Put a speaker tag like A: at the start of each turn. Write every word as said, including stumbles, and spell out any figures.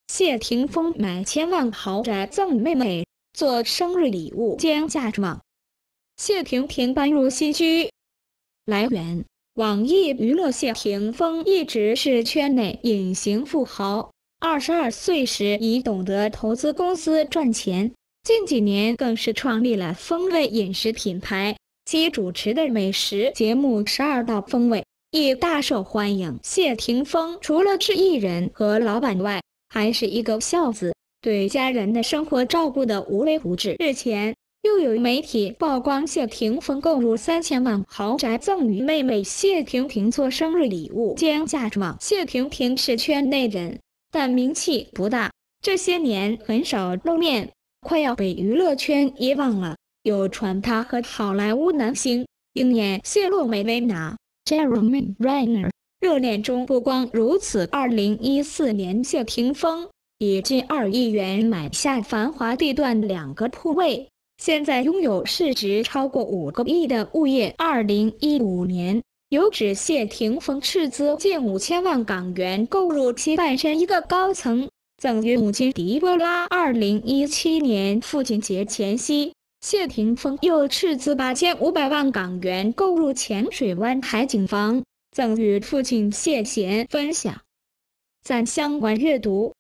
A: 谢霆锋买千万豪宅赠妹妹，做生日礼物兼嫁妆。谢霆锋搬入新居。来源：网易娱乐。谢霆锋一直是圈内隐形富豪，二十二岁时已懂得投资公司赚钱，近几年更是创立了风味饮食品牌，其主持的美食节目《十二道风味》亦大受欢迎。谢霆锋除了是艺人和老板外，还是一个孝子，对家人的生活照顾得无微不至。日前，又有媒体曝光谢霆锋购入三千万豪宅赠予妹妹谢婷婷做生日礼物兼嫁妆。谢婷婷是圈内人，但名气不大，这些年很少露面，快要被娱乐圈遗忘了。有传她和好莱坞男星鹰眼谢洛梅维纳 Jeremy Renner 热恋中不光如此，二零一四年谢霆锋以近二亿元买下繁华地段两个铺位，现在拥有市值超过五个亿的物业。二零一五年，有指谢霆锋斥资近五千万港元购入其半身一个高层，赠予母亲狄波拉。二零一七年父亲节前夕，谢霆锋又斥资八千五百万港元购入浅水湾海景房，赠予父亲谢贤分享。赞相关阅读。